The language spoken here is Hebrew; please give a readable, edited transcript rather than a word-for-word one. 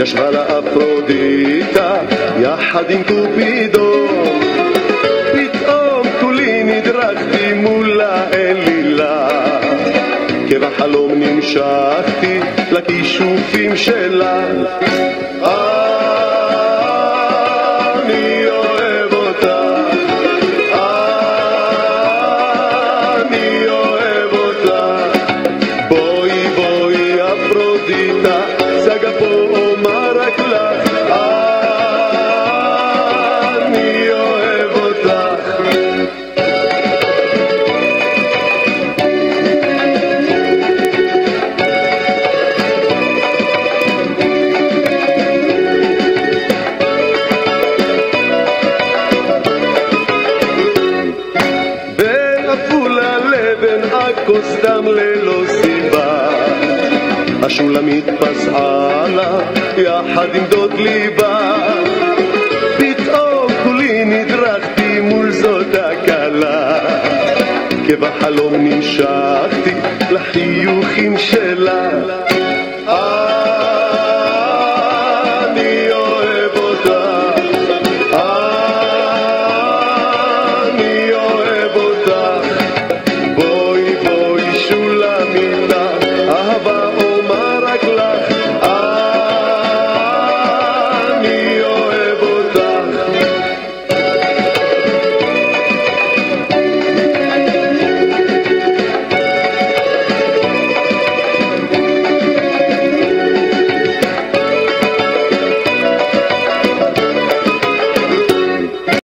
ישבה לה אפרודיטה יחד עם קופידון, פתאום כולי נדרכתי מול האלילה, כבחלום נמשכתי לכישופים שלה. אני אוהב אותך, אני אוהב אותך, בואי בואי אפרודיטה, סגה פה אומר רק לך, אני אוהב אותך. סתם ללא סיבה השולמית פסעה לה יחד עם דוד ליבה, פתאום כולי נדרכתי מול זאת הקלה, כבחלום נמשכתי לחיוכים שלה.